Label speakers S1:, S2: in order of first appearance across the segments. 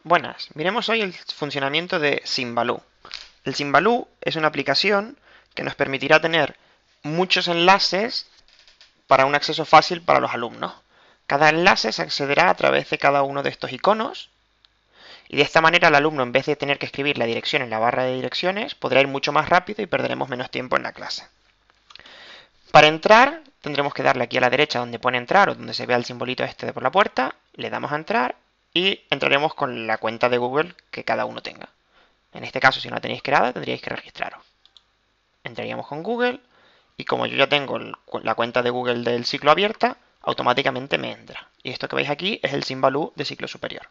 S1: Buenas, miremos hoy el funcionamiento de Symbaloo. El Symbaloo es una aplicación que nos permitirá tener muchos enlaces para un acceso fácil para los alumnos. Cada enlace se accederá a través de cada uno de estos iconos y de esta manera el alumno, en vez de tener que escribir la dirección en la barra de direcciones, podrá ir mucho más rápido y perderemos menos tiempo en la clase. Para entrar tendremos que darle aquí a la derecha donde pone entrar o donde se vea el simbolito este de por la puerta, le damos a entrar y entraremos con la cuenta de Google que cada uno tenga. En este caso, si no la tenéis creada, tendríais que registraros. Entraríamos con Google y como yo ya tengo la cuenta de Google del ciclo abierta, automáticamente me entra. Y esto que veis aquí es el Symbaloo de ciclo superior.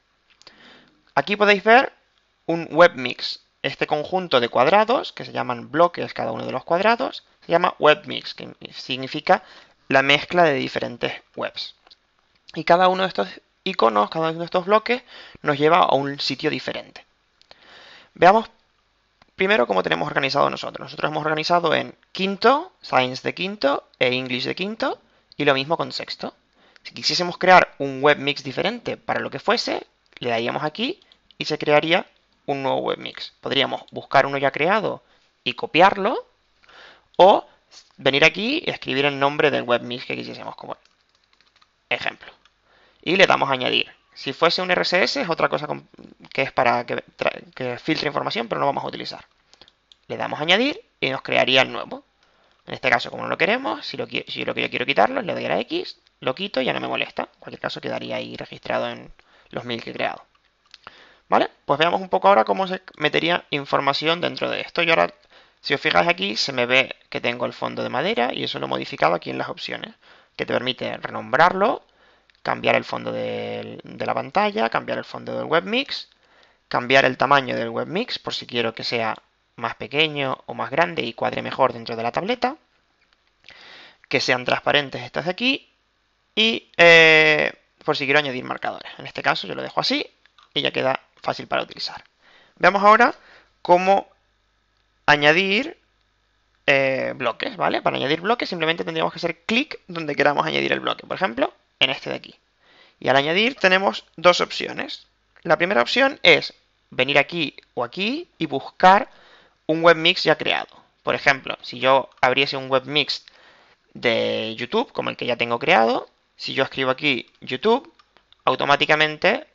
S1: Aquí podéis ver un webmix. Este conjunto de cuadrados, que se llaman bloques cada uno de los cuadrados, se llama webmix, que significa la mezcla de diferentes webs. Y cada uno de estos iconos, cada uno de estos bloques, nos lleva a un sitio diferente. Veamos primero cómo tenemos organizado nosotros. Nosotros hemos organizado en quinto, Science de quinto e English de quinto, y lo mismo con sexto. Si quisiésemos crear un webmix diferente para lo que fuese, le daríamos aquí y se crearía un nuevo webmix. Podríamos buscar uno ya creado y copiarlo, o venir aquí y escribir el nombre del webmix que quisiésemos como ejemplo. Y le damos a añadir. Si fuese un RSS es otra cosa que es para que filtre información, pero no vamos a utilizar. Le damos a añadir y nos crearía el nuevo. En este caso, como no lo queremos, si lo que yo quiero quitarlo, le doy a la X, lo quito y ya no me molesta. En cualquier caso, quedaría ahí registrado en los 1000 que he creado. ¿Vale? Pues veamos un poco ahora cómo se metería información dentro de esto. Yo ahora, si os fijáis aquí, se me ve que tengo el fondo de madera y eso lo he modificado aquí en las opciones, que te permite renombrarlo, cambiar el fondo de la pantalla, cambiar el fondo del webmix, cambiar el tamaño del webmix por si quiero que sea más pequeño o más grande y cuadre mejor dentro de la tableta, que sean transparentes estas de aquí y por si quiero añadir marcadores. En este caso yo lo dejo así y ya queda fácil para utilizar. Veamos ahora cómo añadir bloques, ¿vale? Para añadir bloques simplemente tendríamos que hacer clic donde queramos añadir el bloque, por ejemplo, en este de aquí. Y al añadir tenemos dos opciones. La primera opción es venir aquí o aquí y buscar un webmix ya creado. Por ejemplo, si yo abriese un webmix de YouTube, como el que ya tengo creado, si yo escribo aquí YouTube, automáticamente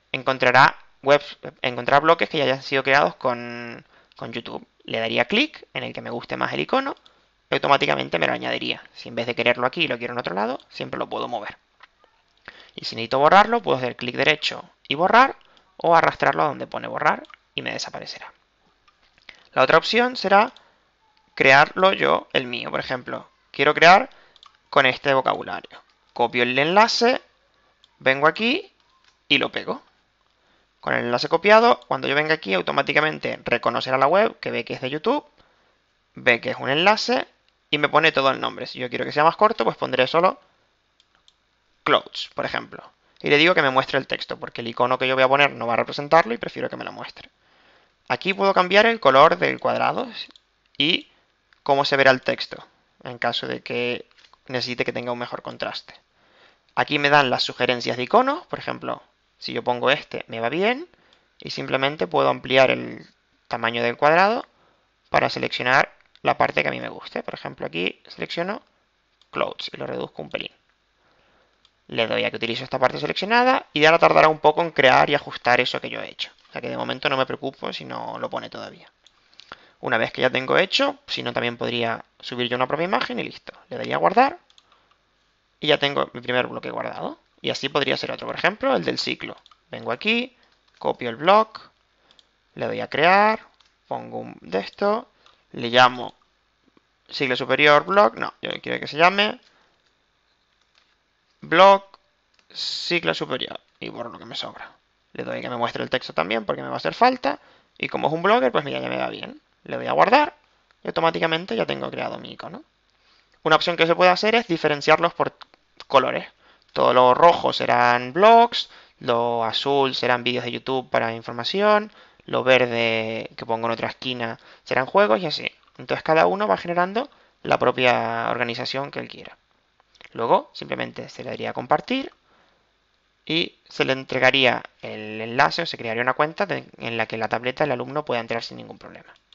S1: encontrará bloques que ya hayan sido creados con YouTube. Le daría clic en el que me guste más el icono y automáticamente me lo añadiría. Si en vez de quererlo aquí lo quiero en otro lado, siempre lo puedo mover. Y si necesito borrarlo, puedo hacer clic derecho y borrar, o arrastrarlo a donde pone borrar y me desaparecerá. La otra opción será crearlo yo, el mío. Por ejemplo, quiero crear con este vocabulario. Copio el enlace, vengo aquí y lo pego. Con el enlace copiado, cuando yo venga aquí, automáticamente reconocerá la web que ve que es de YouTube, ve que es un enlace y me pone todo el nombre. Si yo quiero que sea más corto, pues pondré solo clothes, por ejemplo. Y le digo que me muestre el texto, porque el icono que yo voy a poner no va a representarlo y prefiero que me lo muestre. Aquí puedo cambiar el color del cuadrado y cómo se verá el texto, en caso de que necesite que tenga un mejor contraste. Aquí me dan las sugerencias de iconos, por ejemplo, si yo pongo este me va bien y simplemente puedo ampliar el tamaño del cuadrado para seleccionar la parte que a mí me guste. Por ejemplo, aquí selecciono clothes y lo reduzco un pelín. Le doy a que utilizo esta parte seleccionada y ahora tardará un poco en crear y ajustar eso que yo he hecho. O sea que de momento no me preocupo si no lo pone todavía. Una vez que ya tengo hecho, si no también podría subir yo una propia imagen y listo. Le daría a guardar y ya tengo mi primer bloque guardado. Y así podría ser otro, por ejemplo, el del ciclo. Vengo aquí, copio el bloque, le doy a crear, pongo un de esto, le llamo ciclo superior block, no, yo quiero que se llame block ciclo superior y borro lo que me sobra. Le doy a que me muestre el texto también porque me va a hacer falta y como es un blogger, pues mira, ya me va bien. Le doy a guardar y automáticamente ya tengo creado mi icono. Una opción que se puede hacer es diferenciarlos por colores. Todo lo rojo serán blogs, lo azul serán vídeos de YouTube para información, lo verde que pongo en otra esquina serán juegos y así. Entonces cada uno va generando la propia organización que él quiera. Luego simplemente se le daría a compartir y se le entregaría el enlace o se crearía una cuenta en la que la tableta del alumno pueda entrar sin ningún problema.